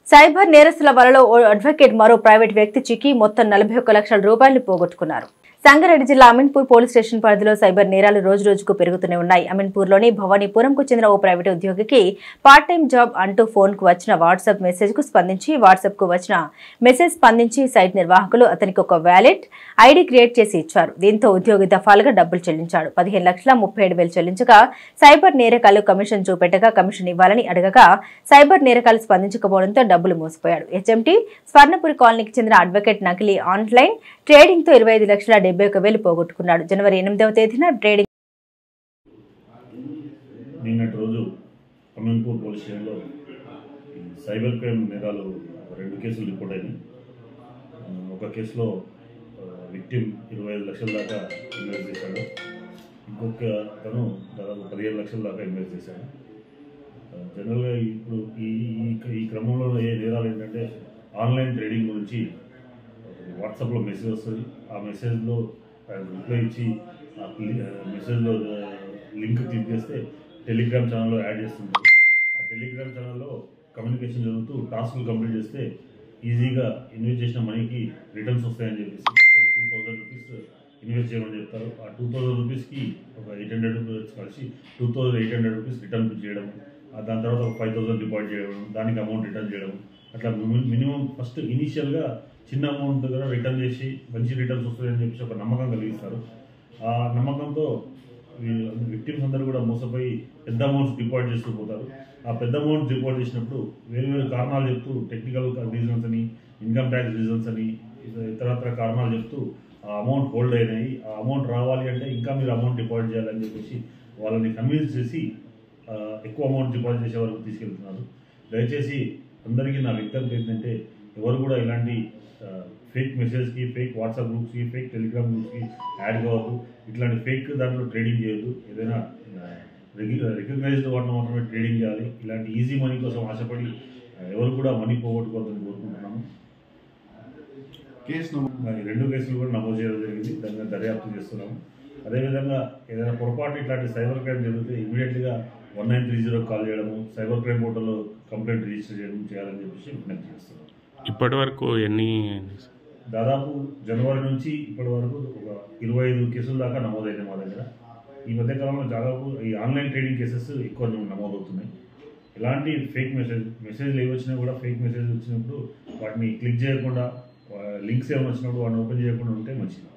Cyber నేరస్తుల వలలో ఓ advocate మరో ప్రైవేట్ వ్యక్తి చిక్కి మొత్తం 41 లక్షల రూపాయలు పోగొట్టుకున్నారు. సంగారెడ్డి జిల్లా అమీన్పూర్ పోలీస్ స్టేషన్ పరిధిలో సైబర్ నేరాలు రోజురోజుకు పెరుగుతూనే ఉన్నాయి. అమీన్పూర్లోని భవానీపురంకు చెందిన ఓ ప్రైవేట్ ఉద్యోగికి పార్ట్ టైం జాబ్ అంటూ ఫోన్కు వచ్చిన వాట్సాప్ మెసేజ్కు స్పందించి సైట్ నిర్వాహకులు అతనికి ఒక వ్యాలెట్ ఐడి క్రియేట్ చేసి ఇచ్చారు. దీంతో ఉద్యోగి దఫాలుగా డబ్బులు చెల్లించాడు. 15,37,000 చెల్లించగా సైబర్ నేరగాళ్లు కమిషన్ చూపెట్టగా కమిషన్ ఇవ్వాలని అడగగా సైబర్ నేరగాళ్లు స్పందించకపోవడంతో డబ్బులు మోసపోయాడు. హెచ్ఎంటీ స్వర్ణపురి కాలనీకి చెందిన అడ్వకేట్ నకిలీ ఆన్లైన్ ట్రేడింగ్ తో 25,71,000 పోగొట్టుకున్నాడు. జనవరి 8వ తేదీన ట్రేడింగ్ నిన్నటి రోజు అమీన్పూర్ పోలీస్ స్టేషన్లో సైబర్ క్రైమ్ నేరాలు 2 కేసులు రిపోర్ట్ అయినాయి. ఒక కేసులో విక్టిమ్ 25 లక్షల దాకా ఇన్వెస్ట్ చేశాడు. ఇంకొక అతను దాదాపు 15 లక్షల దాకా ఇన్వెస్ట్ చేశాడు. జనరల్గా ఇప్పుడు ఈ క్రమంలో ఏ నేరాలు ఏంటంటే ఆన్లైన్ ట్రేడింగ్ గురించి వాట్సాప్లో మెసేజ్ వస్తుంది. ఆ మెసేజ్లో రిప్లై ఇచ్చి ఆ మెసేజ్లో లింక్ క్లిక్ చేస్తే టెలిగ్రామ్ ఛానల్లో యాడ్ చేస్తుంటారు. ఆ టెలిగ్రామ్ ఛానల్లో కమ్యూనికేషన్ జరుగుతూ టాస్క్లు కంప్లీట్ చేస్తే ఈజీగా ఇన్వెస్ట్ చేసిన మనీకి రిటర్న్స్ వస్తాయని చెప్పేసి 2,000 రూపీస్ ఇన్వెస్ట్ చేయమని చెప్తారు. ఆ 2,000 రూపీస్కి ఒక 800 రూపీస్ కలిసి 2,800 రూపీస్ రిటర్న్ చేయడం, దాని తర్వాత ఒక 5,000 డిపాజిట్ చేయడం, దానికి అమౌంట్ రిటర్న్ చేయడం, అట్లా మినిమం ఫస్ట్ ఇనీషియల్గా చిన్న అమౌంట్ దగ్గర రిటర్న్ చేసి మంచి రిటర్న్స్ వస్తాయని చెప్పేసి ఒక నమ్మకం కలిగిస్తారు. ఆ నమ్మకంతో విక్టిమ్స్ అందరూ కూడా మోసపోయి పెద్ద అమౌంట్స్ డిపాజిట్ చేస్తూ పోతారు. ఆ పెద్ద అమౌంట్ డిపాజిట్ చేసినప్పుడు వేరు కారణాలు చెప్తూ టెక్నికల్ రీజన్స్ అని, ఇన్కమ్ ట్యాక్స్ రీజన్స్ అని, ఇతరత్ర కారణాలు చెప్తూ ఆ అమౌంట్ హోల్డ్ అయినాయి. ఆ అమౌంట్ రావాలి అంటే ఇంకా మీరు అమౌంట్ డిపాజిట్ చేయాలని చెప్పేసి వాళ్ళని కన్విన్స్ చేసి ఎక్కువ అమౌంట్ డిపాజిట్ చేసే వరకు తీసుకెళ్తున్నారు. దయచేసి అందరికీ నా విజ్ఞప్తి ఏంటంటే ఎవరు కూడా ఇలాంటి ఫేక్ మెసేజ్కి, ఫేక్ వాట్సాప్ గ్రూప్స్కి, ఫేక్ టెలిగ్రామ్ గ్రూప్స్కి యాడ్ కావద్దు. ఇట్లాంటి ఫేక్ దాంట్లో ట్రేడింగ్ చేయొద్దు. ఏదైనా రికగ్నైజ్డ్ వాటిని మాత్రమే ట్రేడింగ్ చేయాలి. ఇలాంటి ఈజీ మనీ కోసం ఆశపడి ఎవరు కూడా మనీ పోగొట్టుకోవద్దని కోరుకుంటున్నాము. కేసు 2 కేసులు కూడా నమోదు చేయడం జరిగింది. దాని మీద దర్యాప్తు చేస్తున్నాము. అదేవిధంగా ఏదైనా పొరపాటు ఇట్లాంటి సైబర్ క్రైమ్ జరిగితే ఇమీడియట్గా 1930 కాల్ చేయడము, సైబర్ క్రైమ్ పోర్టల్లో కంప్లైంట్ రిజిస్టర్ చేయాలని చెప్పేసి విజ్ఞప్తి చేస్తున్నాం. ఇప్పటి వరకు దాదాపు జనవరి నుంచి ఇప్పటి వరకు ఒక 25 కేసుల దాకా నమోదైనాయి మా దగ్గర. ఈ మధ్యకాలంలో దాదాపు ఈ ఆన్లైన్ ట్రేడింగ్ కేసెస్ ఎక్కువ నమోదవుతున్నాయి. ఇలాంటి ఫేక్ మెసేజ్లు ఏవి వచ్చినా కూడా ఫేక్ మెసేజ్ వచ్చినప్పుడు వాటిని క్లిక్ చేయకుండా, లింక్స్ ఏమైనా వచ్చినప్పుడు వాటిని ఓపెన్ చేయకుండా ఉంటే మంచిది.